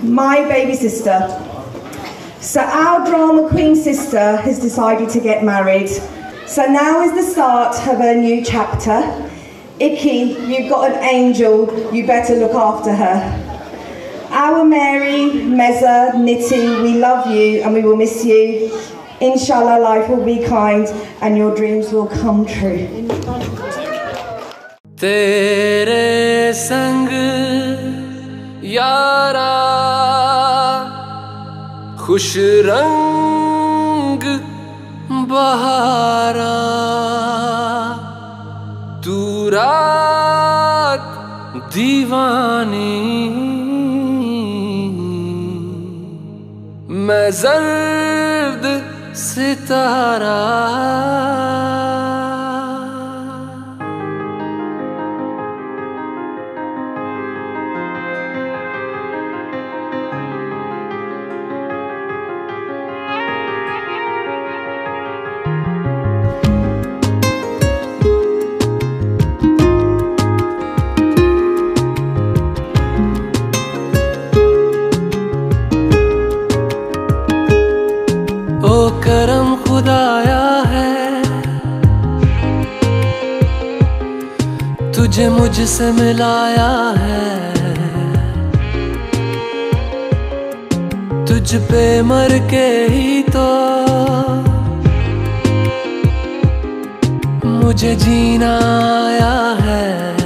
my baby sister. So our drama queen sister has decided to get married. So now is the start of a new chapter. Icky, you've got an angel, you better look after her. Our Mary, Meza, Nitty, we love you and we will miss you. Inshallah, life will be kind and your dreams will come true. तेरे संग यारा खुश रंग बहारा तू रात दीवानी मैं जर्द सितारा करम खुदाया है तुझे मुझसे मिलाया है तुझ पे मर के ही तो मुझे जीना आया है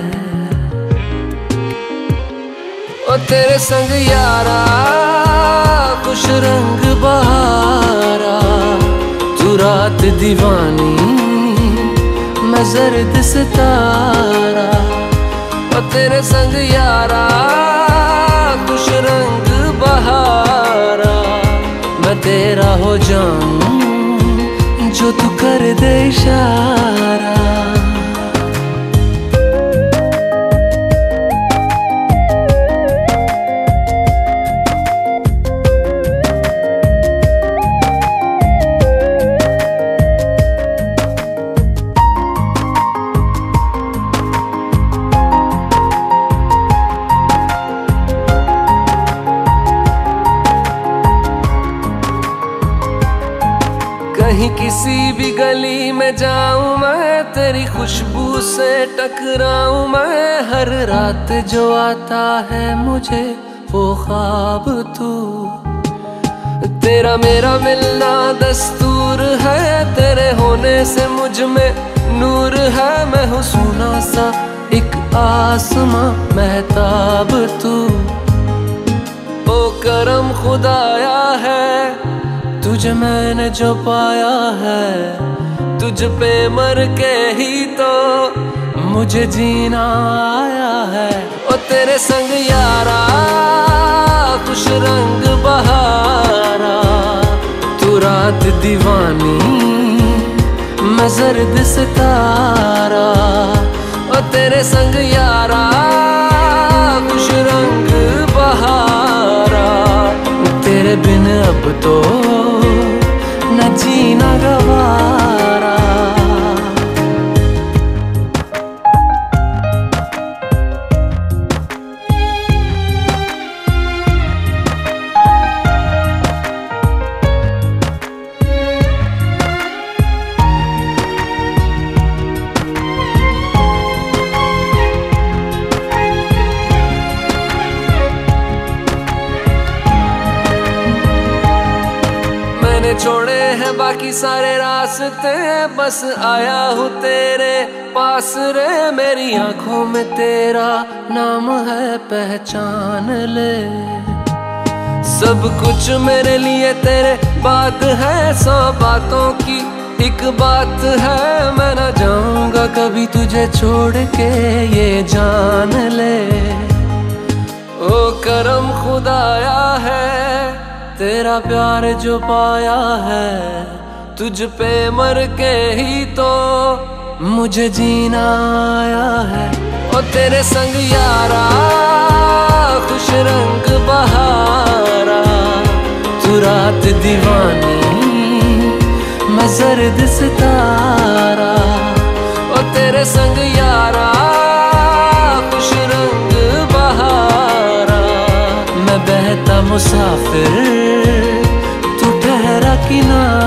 ओ तेरे संग यारा खुश रंग बहारा तू रात दीवानी मैं जर्द सितारा और तेरे संग यारा खुश रंग बहारा मैं तेरा हो जाऊं जो तू कर दे इशारा कहीं किसी भी गली में जाऊं मैं तेरी खुशबू से टकराऊं मैं हर रात जो आता है मुझे वो ख्वाब तू तेरा मेरा मिलना दस्तूर है तेरे होने से मुझ में नूर है मैं हूँ सोना सा एक आसमां महताब तू ओ करम खुदाया है तुझे मैंने जो पाया है तुझ पे मर के ही तो मुझे जीना आया है ओ तेरे संग यारा खुश रंग बहारा तू रात दीवानी मैं जर्द सितारा ओ तेरे संग यारा खुश रंग बहारा तेरे बिन अब तो न जीना गवारा छोड़े हैं बाकी सारे रास्ते बस आया हूँ तेरे पास रे मेरी आंखों में तेरा नाम है पहचान ले सब कुछ मेरे लिए तेरे बात है 100 बातों की एक बात है मैं ना जाऊंगा कभी तुझे छोड़ के ये जान ले ओ करम खुदाया है तेरा प्यार जो पाया है तुझ पे मर के ही तो मुझे जीना आया है ओ तेरे संग यारा खुश रंग बहारा तू रात दीवानी मैं जर्द सितारा ओ तेरे संग यारा खुश रंग बहारा मैं बह रहता मुसाफिर, तू ठहरा किनारे